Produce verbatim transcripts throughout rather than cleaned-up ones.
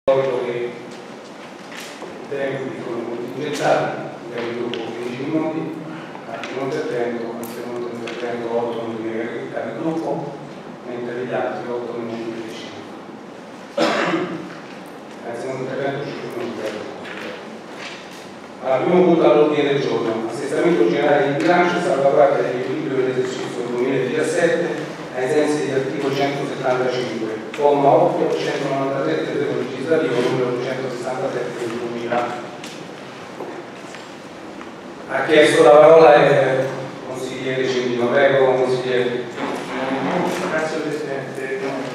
che i tempi sono contingentati, abbiamo dopo quindici minuti, al primo intervento, al secondo intervento otto minuti per il gruppo, mentre gli altri otto minuti per il cinque. Al secondo intervento cinque minuti per il gruppo. Allora, primo punto all'ordine del giorno, assestamento generale di bilancio e salvaguardia dell'equilibrio dell'esercizio duemiladiciassette ai sensi dell'articolo centosettantacinque, comma otto, centonovantatré del decreto legislativo numero duecentosessantasette del duemila. Ha chiesto la parola il consigliere Cimino. Prego, consigliere. Grazie Presidente.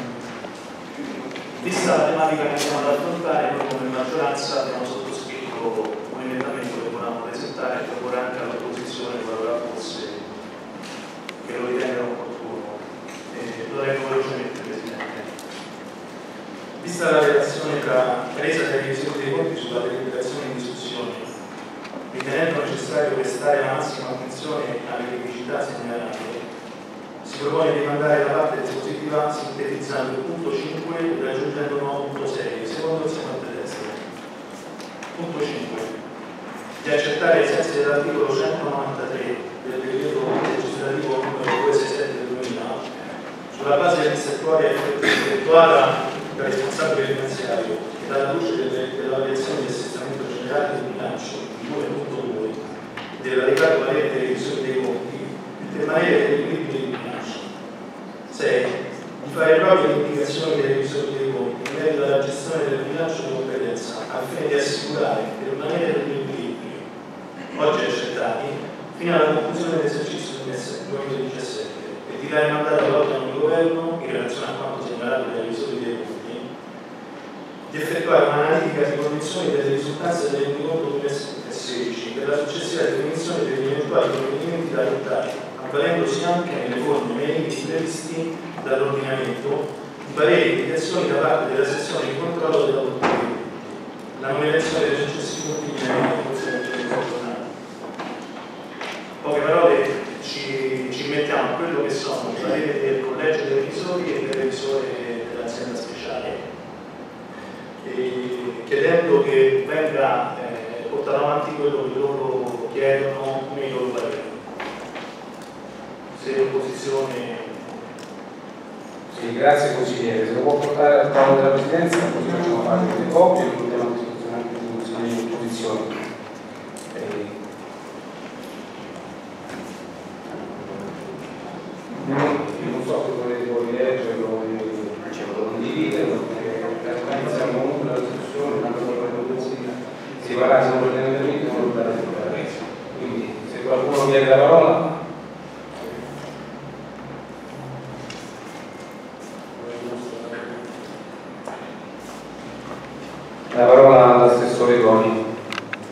Vista la tematica che andiamo ad affrontare, noi come maggioranza abbiamo sottoscritto un emendamento che volevamo presentare e proporre anche all'opposizione qualora fosse che lo ritenga opportuno. Eh, lo leggo velocemente, Presidente. Vista la relazione tra resa delle revisioni dei conti sulla deliberazione in discussione, ritenendo necessario prestare la massima attenzione alle criticità segnalate, si propone di mandare la parte dispositiva sintetizzando il punto cinque e raggiungendo il nuovo punto sei, secondo il seguente testo. Punto cinque. Di accettare ai sensi dell'articolo centonovantatré del decreto legislativo numero duecentosessantasette del duemila, sulla base dell'istruttoria effettuata dal responsabile finanziario e dalla luce della variazione di assestamento generale del bilancio due punto due dell'allegato parere delle revisioni dei conti, il permanere dell'equilibrio del bilancio. sei. Di fare proprie le indicazioni delle revisioni dei conti in merito alla gestione del bilancio di competenza al fine di assicurare il permanere dell'equilibrio oggi accettati fino alla conclusione dell'esercizio duemiladiciassette e di dare mandato all'organo di governo in relazione a quanto segnalato dai revisori dei conti di effettuare un'analitica di condizioni delle risultanze del rendiconto duemilasedici per la successiva definizione degli eventuali provvedimenti da adottare, avvalendosi anche nelle forme e nei limiti previsti dall'ordinamento di pareri e indicazioni da parte della sezione di controllo dell'autorità, la numerazione dei successivi punti di giornale. Poche parole, ci, ci mettiamo a quello che sono i pareri del collegio dei revisori e del revisore dell'azienda speciale, e chiedendo che venga eh, portato avanti quello che loro chiedono nei loro pareri. Se l'opposizione... Sì, grazie consigliere. Se lo può portare al tavolo della Presidenza, così facciamo parte delle coppie e mettiamo a discussione anche di consiglieri di opposizione. Eh, io non so se volete voi leggerlo o condividerlo, perché siamo comunque nella discussione, tanto per la consiglio. Si parla sempre dell'emendamento, non lo dare la presa. Quindi se qualcuno chiede la parola. La parola all'assessore Goni.